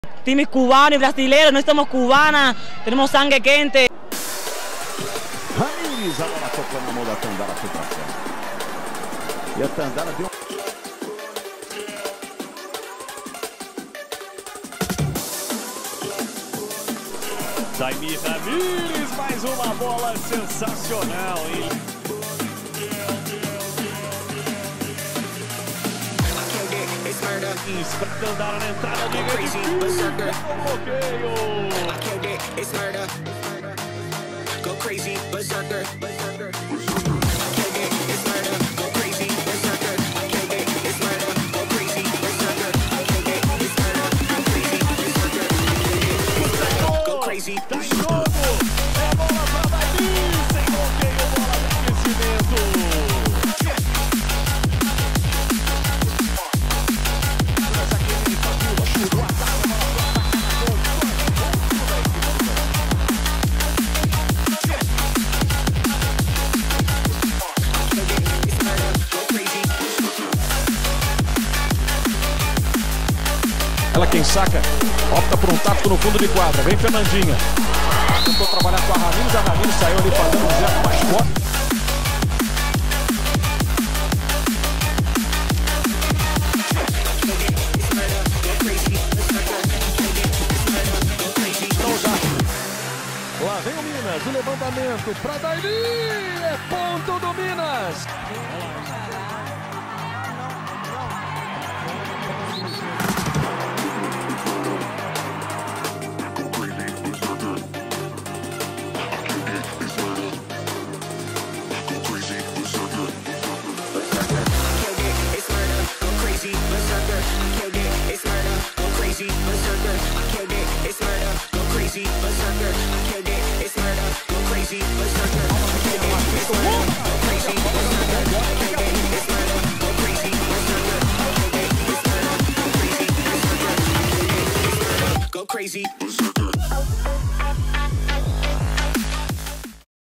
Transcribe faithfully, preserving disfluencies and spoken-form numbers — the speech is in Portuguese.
Time cubano y brasileño, no estamos cubanas, tenemos sangre quente. Ramírez agora tocou na mão da Tandara, foi pra cima. E a Tandara deu. Jaime Ramírez, mais uma bola sensacional, hein? Pra Tandara na entrada, liga de bloqueio. Go crazy, berserker. Tá em jogo, é bola pra Davi, sem bloqueio, bola de aquecimento. Ela quem saca, opta por um taco no fundo de quadra. Vem Fernandinha. Tentou trabalhar com a Ramírez, a Ramírez saiu ali fazendo um zero mais forte. Lá vem o Minas, o levantamento para Davi, é ponto do Minas. Go crazy.